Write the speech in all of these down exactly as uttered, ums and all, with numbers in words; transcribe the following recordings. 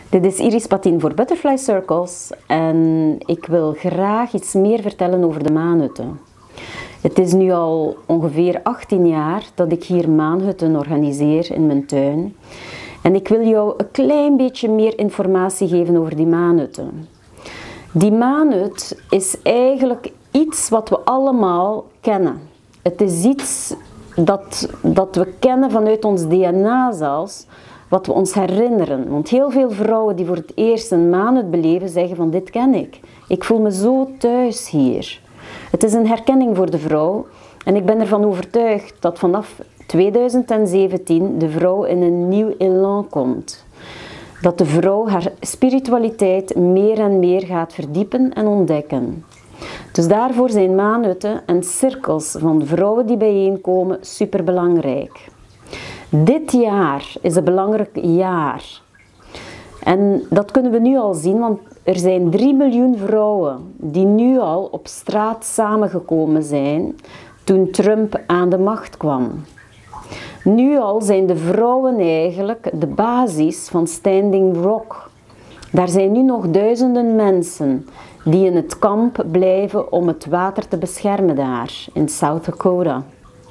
Dit is Iris Patin voor Butterfly Circles en ik wil graag iets meer vertellen over de maanhutten. Het is nu al ongeveer achttien jaar dat ik hier maanhutten organiseer in mijn tuin. En ik wil jou een klein beetje meer informatie geven over die maanhutten. Die maanhut is eigenlijk iets wat we allemaal kennen. Het is iets dat, dat we kennen vanuit ons D N A zelfs, wat we ons herinneren. Want heel veel vrouwen die voor het eerst een maanhut beleven zeggen van dit ken ik. Ik voel me zo thuis hier. Het is een herkenning voor de vrouw en ik ben ervan overtuigd dat vanaf tweeduizend zeventien de vrouw in een nieuw elan komt. Dat de vrouw haar spiritualiteit meer en meer gaat verdiepen en ontdekken. Dus daarvoor zijn maanhutten en cirkels van vrouwen die bijeenkomen superbelangrijk. Dit jaar is een belangrijk jaar. En dat kunnen we nu al zien, want er zijn drie miljoen vrouwen die nu al op straat samengekomen zijn toen Trump aan de macht kwam. Nu al zijn de vrouwen eigenlijk de basis van Standing Rock. Daar zijn nu nog duizenden mensen die in het kamp blijven om het water te beschermen daar in South Dakota.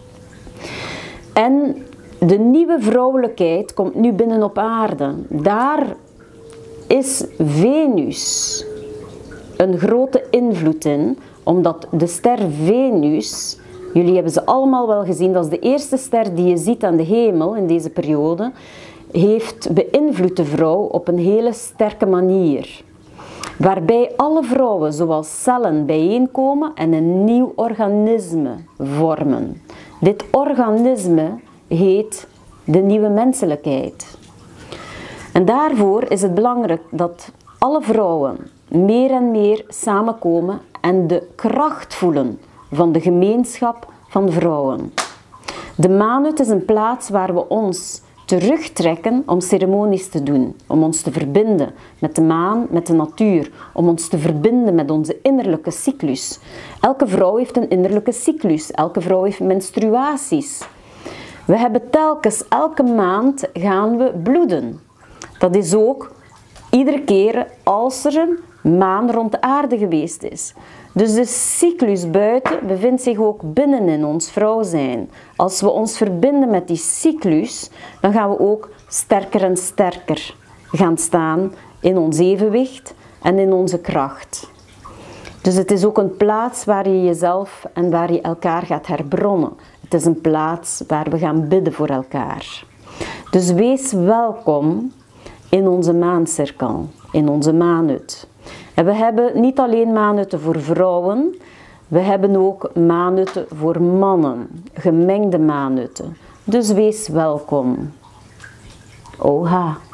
En de nieuwe vrouwelijkheid komt nu binnen op aarde. Daar is Venus een grote invloed in, omdat de ster Venus, jullie hebben ze allemaal wel gezien, dat is de eerste ster die je ziet aan de hemel in deze periode, heeft beïnvloed de vrouw op een hele sterke manier. Waarbij alle vrouwen zoals cellen bijeenkomen en een nieuw organisme vormen. Dit organisme heet de nieuwe menselijkheid. En daarvoor is het belangrijk dat alle vrouwen meer en meer samenkomen en de kracht voelen van de gemeenschap van vrouwen. De maanhut is een plaats waar we ons terugtrekken om ceremonies te doen, om ons te verbinden met de maan, met de natuur, om ons te verbinden met onze innerlijke cyclus. Elke vrouw heeft een innerlijke cyclus, elke vrouw heeft menstruaties. We hebben telkens, elke maand gaan we bloeden. Dat is ook iedere keer als er een maan rond de aarde geweest is. Dus de cyclus buiten bevindt zich ook binnen in ons vrouw zijn. Als we ons verbinden met die cyclus, dan gaan we ook sterker en sterker gaan staan in ons evenwicht en in onze kracht. Dus het is ook een plaats waar je jezelf en waar je elkaar gaat herbronnen. Het is een plaats waar we gaan bidden voor elkaar. Dus wees welkom in onze maancirkel, in onze maanhut. En we hebben niet alleen maanhutten voor vrouwen, we hebben ook maanhutten voor mannen, gemengde maanhutten. Dus wees welkom. Oha.